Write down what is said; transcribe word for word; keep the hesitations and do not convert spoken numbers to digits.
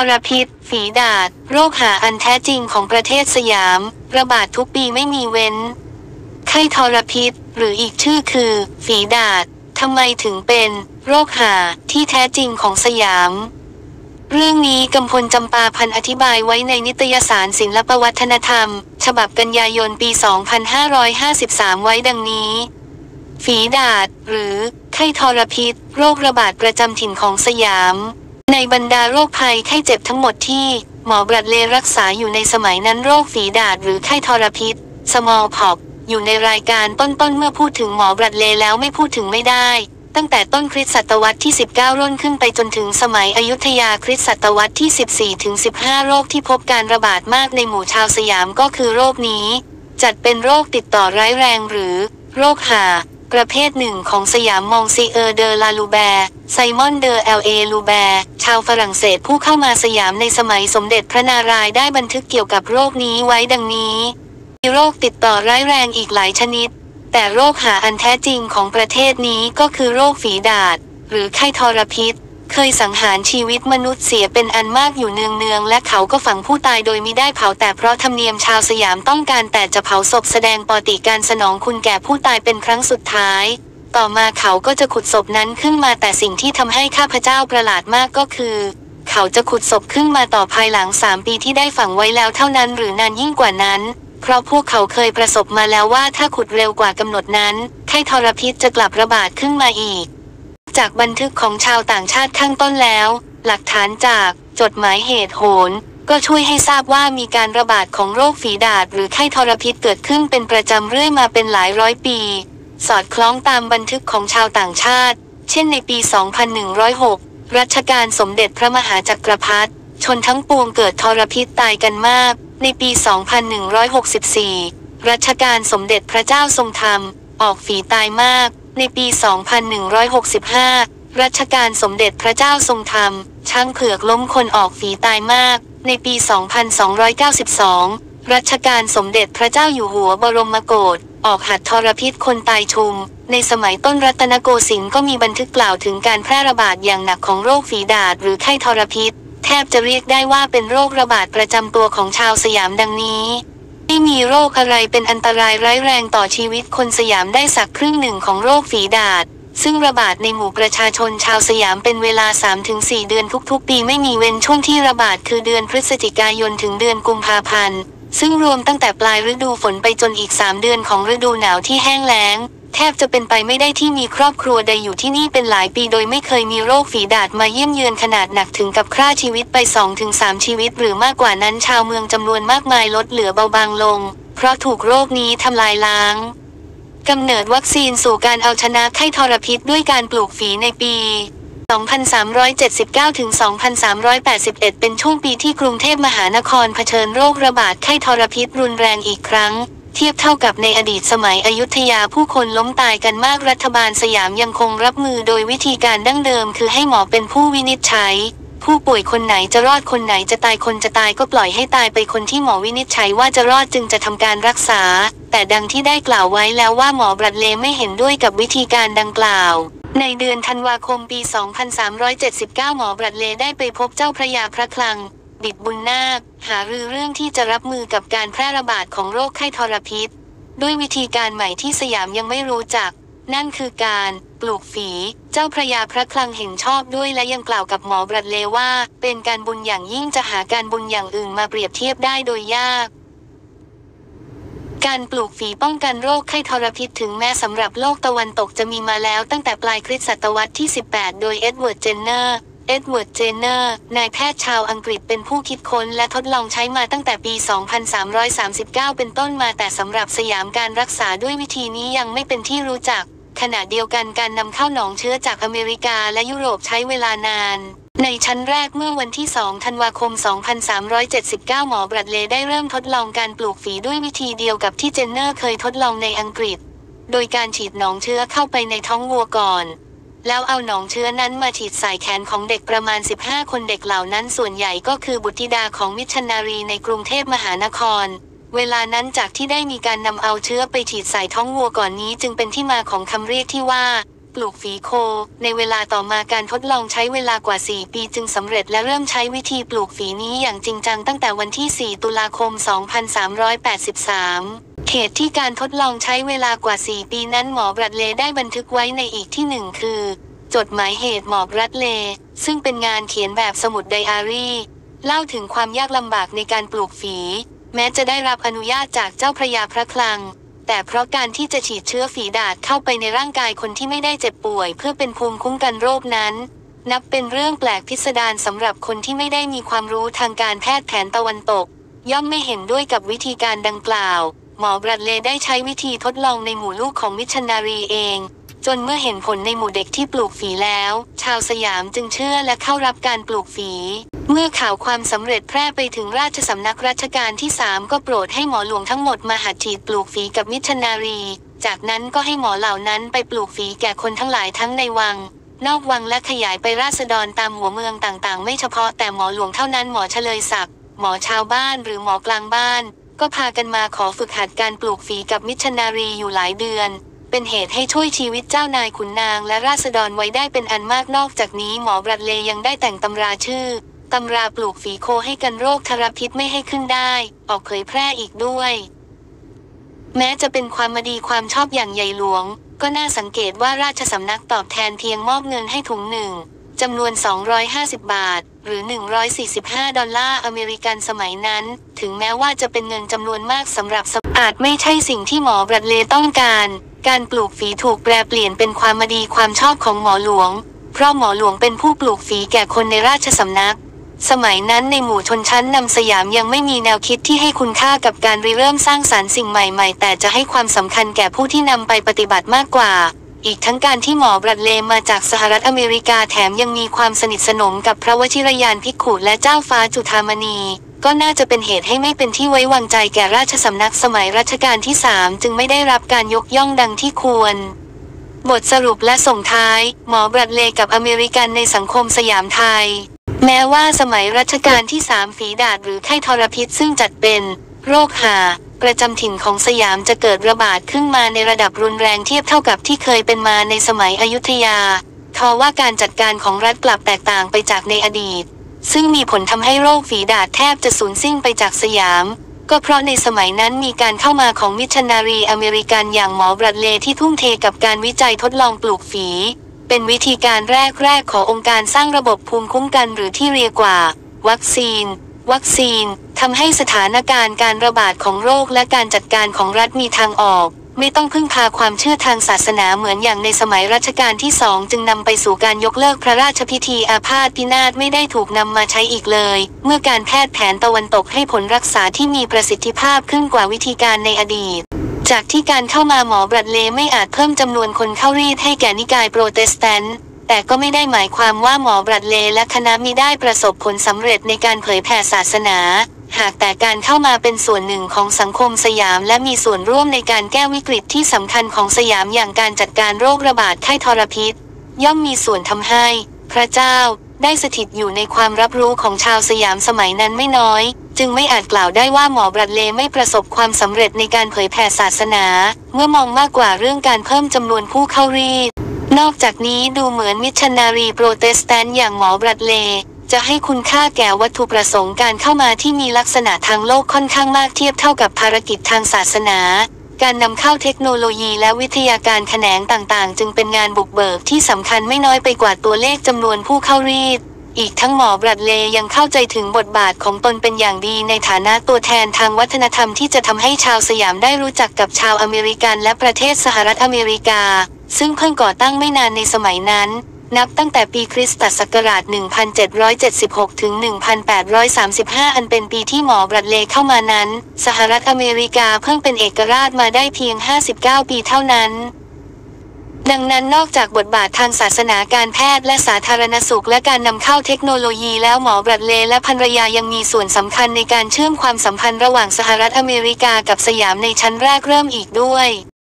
รพิษฝีดาษโรคหาอันแท้จริงของประเทศสยามระบาดทุกปีไม่มีเว้นไข้ทรพิษหรืออีกชื่อคือฝีดาษทำไมถึงเป็นโรคหาที่แท้จริงของสยามเรื่องนี้กำพลจำปาพันธ์อธิบายไว้ในนิตยสารศิลปวัฒนธรรมฉบับกันยายนปี สองพันห้าร้อยห้าสิบสาม ไว้ดังนี้ฝีดาษหรือไข้ทรพิษโรคระบาดประจำถิ่นของสยามในบรรดาโรคภัยไข้เจ็บทั้งหมดที่หมอบรัดเลรักษาอยู่ในสมัยนั้นโรคฝีดาษหรือไข้ทรพิษ smallpox อยู่ในรายการต้นๆเมื่อพูดถึงหมอบรัดเลแล้วไม่พูดถึงไม่ได้ตั้งแต่ต้นคริสตศตวรรษที่สิบเก้าร่นขึ้นไปจนถึงสมัยอยุธยาคริสตศตวรรษที่สิบสี่ถึงสิบห้าโรคที่พบการระบาดมากในหมู่ชาวสยามก็คือโรคนี้จัดเป็นโรคติดต่อร้ายแรงหรือโรคหาประเภทหนึ่งของสยามมองซีเออร์เดอลาลูแบร์ไซมอนเดอเอลเอลูแบร์ชาวฝรั่งเศสผู้เข้ามาสยามในสมัยสมเด็จพระนารายณ์ได้บันทึกเกี่ยวกับโรคนี้ไว้ดังนี้มีโรคติดต่อร้ายแรงอีกหลายชนิดแต่โรคหาอันแท้จริงของประเทศนี้ก็คือโรคฝีดาษหรือไข้ทรพิษเคยสังหารชีวิตมนุษย์เสียเป็นอันมากอยู่เนืองๆและเขาก็ฝังผู้ตายโดยมิได้เผาแต่เพราะธรรมเนียมชาวสยามต้องการแต่จะเผาศพแสดงปฏิการสนองคุณแก่ผู้ตายเป็นครั้งสุดท้ายต่อมาเขาก็จะขุดศพนั้นขึ้นมาแต่สิ่งที่ทำให้ข้าพเจ้าประหลาดมากก็คือเขาจะขุดศพขึ้นมาต่อภายหลังสามปีที่ได้ฝังไว้แล้วเท่านั้นหรือนานยิ่งกว่านั้นเพราะพวกเขาเคยประสบมาแล้วว่าถ้าขุดเร็วกว่ากำหนดนั้นไข้ทรพิษจะกลับระบาดขึ้นมาอีกจากบันทึกของชาวต่างชาติข้างต้นแล้วหลักฐานจากจดหมายเหตุโหนก็ช่วยให้ทราบว่ามีการระบาดของโรคฝีดาษหรือไข้ทรพิษเกิดขึ้นเป็นประจำเรื่อยมาเป็นหลายร้อยปีสอดคล้องตามบันทึกของชาวต่างชาติเช่นในปี สองพันหนึ่งร้อยหก รัชกาลสมเด็จพระมหาจักรพรรดิชนทั้งปวงเกิดทรพิษตายกันมากในปี สองพันหนึ่งร้อยหกสิบสี่ รัชกาลสมเด็จพระเจ้าทรงธรรมออกฝีตายมากในปี สองพันหนึ่งร้อยหกสิบห้า รัชกาลสมเด็จพระเจ้าทรงธรรมช้างเผือกล้มคนออกฝีตายมากในปี สองพันสองร้อยเก้าสิบสอง รัชกาลสมเด็จพระเจ้าอยู่หัวบรมโกศออกหัตถทรพิษคนตายชุมในสมัยต้นรัตนโกสินทร์ก็มีบันทึกกล่าวถึงการแพร่ระบาดอย่างหนักของโรคฝีดาษหรือไข้ทรพิษแทบจะเรียกได้ว่าเป็นโรคระบาดประจำตัวของชาวสยามดังนี้ไม่มีโรคอะไรเป็นอันตรายร้ายแรงต่อชีวิตคนสยามได้สักครึ่งหนึ่งของโรคฝีดาษซึ่งระบาดในหมู่ประชาชนชาวสยามเป็นเวลา สามถึงสี่ เดือนทุกๆปีไม่มีเว้นช่วงที่ระบาดคือเดือนพฤศจิกายนถึงเดือนกุมภาพันธ์ซึ่งรวมตั้งแต่ปลายฤดูฝนไปจนอีกสามเดือนของฤดูหนาวที่แห้งแล้งแทบจะเป็นไปไม่ได้ที่มีครอบครัวใดอยู่ที่นี่เป็นหลายปีโดยไม่เคยมีโรคฝีดาษมาเยี่ยมเยือนขนาดหนักถึงกับฆ่าชีวิตไป สองถึงสาม ชีวิตหรือมากกว่านั้นชาวเมืองจำนวนมากมายลดเหลือเบาบางลงเพราะถูกโรคนี้ทำลายล้างกำเนิดวัคซีนสู่การเอาชนะไข้ทรพิษด้วยการปลูกฝีในปี สองพันสามร้อยเจ็ดสิบเก้า ถึง สองพันสามร้อยแปดสิบเอ็ด เป็นช่วงปีที่กรุงเทพมหานครเผชิญโรคระบาดไข้ทรพิษรุนแรงอีกครั้งเทียบเท่ากับในอดีตสมัยอยุธยาผู้คนล้มตายกันมากรัฐบาลสยามยังคงรับมือโดยวิธีการดั้งเดิมคือให้หมอเป็นผู้วินิจฉัยผู้ป่วยคนไหนจะรอดคนไหนจะตายคนจะตายก็ปล่อยให้ตายไปคนที่หมอวินิจฉัยว่าจะรอดจึงจะทำการรักษาแต่ดังที่ได้กล่าวไว้แล้วว่าหมอบรัดเลไม่เห็นด้วยกับวิธีการดังกล่าวในเดือนธันวาคมปี สองพันสามร้อยเจ็ดสิบเก้า หมอบรัดเลได้ไปพบเจ้าพระยาพระคลังดิษฐ์บุญนาคหารือเรื่องที่จะรับมือกับการแพร่ระบาดของโรคไข้ทรพิษด้วยวิธีการใหม่ที่สยามยังไม่รู้จักนั่นคือการปลูกฝีเจ้าพระยาพระคลังเห็นชอบด้วยและยังกล่าวกับหมอบรัดเลว่าเป็นการบุญอย่างยิ่งจะหาการบุญอย่างอื่นมาเปรียบเทียบได้โดยยากการปลูกฝีป้องกันโรคไข้ทรพิษถึงแม้สำหรับโลกตะวันตกจะมีมาแล้วตั้งแต่ปลายคริสตศตวรรษที่สิบแปดโดยเอ็ดเวิร์ดเจนเนอร์เอ็ดเวิร์ดเจนเนอร์นายแพทย์ชาวอังกฤษเป็นผู้คิดค้นและทดลองใช้มาตั้งแต่ปี สองพันสามร้อยสามสิบเก้า เป็นต้นมาแต่สำหรับสยามการรักษาด้วยวิธีนี้ยังไม่เป็นที่รู้จักขณะเดียวกันการนำเข้าหนองเชื้อจากอเมริกาและยุโรปใช้เวลานานในชั้นแรกเมื่อวันที่ สอง ธันวาคม สองพันสามร้อยเจ็ดสิบเก้า หมอบรัดเลได้เริ่มทดลองการปลูกฝีด้วยวิธีเดียวกับที่เจนเนอร์เคยทดลองในอังกฤษโดยการฉีดหนองเชื้อเข้าไปในท้องวัวก่อนแล้วเอาหนองเชื้อนั้นมาฉีดใส่แขนของเด็กประมาณสิบห้าคนเด็กเหล่านั้นส่วนใหญ่ก็คือบุตรธิดาของมิชชันนารีในกรุงเทพมหานครเวลานั้นจากที่ได้มีการนำเอาเชื้อไปฉีดใส่ท้องวัวก่อนนี้จึงเป็นที่มาของคำเรียกที่ว่าปลูกฝีโคในเวลาต่อมาการทดลองใช้เวลากว่าสี่ปีจึงสำเร็จและเริ่มใช้วิธีปลูกฝีนี้อย่างจริงจังตั้งแต่วันที่สี่ตุลาคมสองพันสามร้อยแปดสิบสามเขตที่การทดลองใช้เวลากว่าสี่ปีนั้นหมอบรัดเลย์ได้บันทึกไว้ในอีกที่หนึ่งคือจดหมายเหตุหมอบรัดเลย์ซึ่งเป็นงานเขียนแบบสมุดไดอารี่เล่าถึงความยากลำบากในการปลูกฝีแม้จะได้รับอนุญาตจากเจ้าพระยาพระคลังแต่เพราะการที่จะฉีดเชื้อฝีดาษเข้าไปในร่างกายคนที่ไม่ได้เจ็บป่วยเพื่อเป็นภูมิคุ้มกันโรคนั้นนับเป็นเรื่องแปลกพิสดารสำหรับคนที่ไม่ได้มีความรู้ทางการแพทย์แผนตะวันตกย่อมไม่เห็นด้วยกับวิธีการดังกล่าวหมอบรัดเลย์ได้ใช้วิธีทดลองในหมู่ลูกของมิชชันนารีเองจนเมื่อเห็นผลในหมู่เด็กที่ปลูกฝีแล้วชาวสยามจึงเชื่อและเข้ารับการปลูกฝีเมื่อข่าวความสำเร็จแพร่ไปถึงราชสำนักรัชกาลที่สามก็โปรดให้หมอหลวงทั้งหมดมาหัดฉีดปลูกฝีกับมิชชันนารีจากนั้นก็ให้หมอเหล่านั้นไปปลูกฝีแก่คนทั้งหลายทั้งในวังนอกวังและขยายไปราษฎรตามหัวเมืองต่างๆไม่เฉพาะแต่หมอหลวงเท่านั้นหมอเฉลยศักดิ์หมอชาวบ้านหรือหมอกลางบ้านก็พากันมาขอฝึกหัดการปลูกฝีกับมิชชันนารีอยู่หลายเดือนเป็นเหตุให้ช่วยชีวิตเจ้านายขุนนางและราษฎรไว้ได้เป็นอันมากนอกจากนี้หมอบรัดเลย์ยังได้แต่งตำราชื่อตำราปลูกฝีโคให้กันโรคทรพิษไม่ให้ขึ้นได้ออกเผยแพร่อีกด้วยแม้จะเป็นความมาดีความชอบอย่างใหญ่หลวงก็น่าสังเกตว่าราชสำนักตอบแทนเพียงมอบเงินให้ถุงหนึ่งจำนวนสองร้อยห้าสิบบาทหรือหนึ่งร้อยสี่สิบห้าดอลลาร์อเมริกันสมัยนั้นถึงแม้ว่าจะเป็นเงินจำนวนมากสำหรับอาจไม่ใช่สิ่งที่หมอบรัดเลย์ต้องการการปลูกฝีถูกแปลเปลี่ยนเป็นความมาดีความชอบของหมอหลวงเพราะหมอหลวงเป็นผู้ปลูกฝีแก่คนในราชสำนักสมัยนั้นในหมู่ชนชั้นนำสยามยังไม่มีแนวคิดที่ให้คุณค่ากับการริเริ่มสร้างสรรค์สิ่งใหม่ๆแต่จะให้ความสำคัญแก่ผู้ที่นำไปปฏิบัติมากกว่าอีกทั้งการที่หมอบรัดเลย์มาจากสหรัฐอเมริกาแถมยังมีความสนิทสนมกับพระวชิรยานภิกขุและเจ้าฟ้าจุฑามณีก็น่าจะเป็นเหตุให้ไม่เป็นที่ไว้วางใจแก่ราชสำนักสมัยรัชกาลที่สามจึงไม่ได้รับการยกย่องดังที่ควรบทสรุปและส่งท้ายหมอบรัดเลย์กับอเมริกันในสังคมสยามไทยแม้ว่าสมัยรัชกาลที่สามฝีดาษหรือไข้ทรพิษซึ่งจัดเป็นโรคหาประจำถิ่นของสยามจะเกิดระบาดขึ้นมาในระดับรุนแรงเทียบเท่ากับที่เคยเป็นมาในสมัยอยุธยาทว่าการจัดการของรัฐกลับแตกต่างไปจากในอดีตซึ่งมีผลทำให้โรคฝีดาษแทบจะสูญสิ้นไปจากสยามก็เพราะในสมัยนั้นมีการเข้ามาของมิชชันนารีอเมริกันอย่างหมอบรัดเลย์ที่ทุ่มเทกับการวิจัยทดลองปลูกฝีเป็นวิธีการแรกๆขององค์การสร้างระบบภูมิคุ้มกันหรือที่เรียกว่าวัคซีนวัคซีนทำให้สถานการณ์การระบาดของโรคและการจัดการของรัฐมีทางออกไม่ต้องพึ่งพาความเชื่อทางศาสนาเหมือนอย่างในสมัยรัชกาลที่สองจึงนำไปสู่การยกเลิกพระราชพิธีอาพาธพินาศไม่ได้ถูกนำมาใช้อีกเลยเมื่อการแพทย์แผนตะวันตกให้ผลรักษาที่มีประสิทธิภาพขึ้นกว่าวิธีการในอดีตจากที่การเข้ามาหมอบรัดเลย์ไม่อาจเพิ่มจำนวนคนเข้ารีดให้แก่นิกายโปรเตสแตนต์แต่ก็ไม่ได้หมายความว่าหมอบรัดเลย์และคณะมิได้ประสบผลสำเร็จในการเผยแผ่ศาสนาหากแต่การเข้ามาเป็นส่วนหนึ่งของสังคมสยามและมีส่วนร่วมในการแก้วิกฤตที่สำคัญของสยามอย่างการจัดการโรคระบาดไข้ทรพิษย่อมมีส่วนทำให้พระเจ้าได้สถิตอยู่ในความรับรู้ของชาวสยามสมัยนั้นไม่น้อยจึงไม่อาจกล่าวได้ว่าหมอบรัดเลย์ไม่ประสบความสำเร็จในการเผยแผ่ศาสนาเมื่อมองมากกว่าเรื่องการเพิ่มจำนวนผู้เข้ารีดนอกจากนี้ดูเหมือนมิชชันนารีโปรเตสแตนต์อย่างหมอบรัดเลย์จะให้คุณค่าแก่วัตถุประสงค์การเข้ามาที่มีลักษณะทางโลกค่อนข้างมากเทียบเท่ากับภารกิจทางศาสนาการนำเข้าเทคโนโลยีและวิทยาการแขนงต่างๆจึงเป็นงานบุกเบิกที่สำคัญไม่น้อยไปกว่าตัวเลขจำนวนผู้เข้ารีดอีกทั้งหมอบรัดเลย์ยังเข้าใจถึงบทบาทของตนเป็นอย่างดีในฐานะตัวแทนทางวัฒนธรรมที่จะทำให้ชาวสยามได้รู้จักกับชาวอเมริกันและประเทศสหรัฐอเมริกาซึ่งเพิ่งก่อตั้งไม่นานในสมัยนั้นนับตั้งแต่ปีคริสตศักราช หนึ่งพันเจ็ดร้อยเจ็ดสิบหก ถึง หนึ่งพันแปดร้อยสามสิบห้า อันเป็นปีที่หมอบรัดเลย์เข้ามานั้นสหรัฐอเมริกาเพิ่งเป็นเอกราชมาได้เพียง ห้าสิบเก้า ปีเท่านั้นดังนั้นนอกจากบทบาททางศาสนาการแพทย์และสาธารณสุขและการนำเข้าเทคโนโลยีแล้วหมอบรัดเลย์และภรรยายังมีส่วนสำคัญในการเชื่อมความสัมพันธ์ระหว่างสหรัฐอเมริกากับสยามในชั้นแรกเริ่มอีกด้วย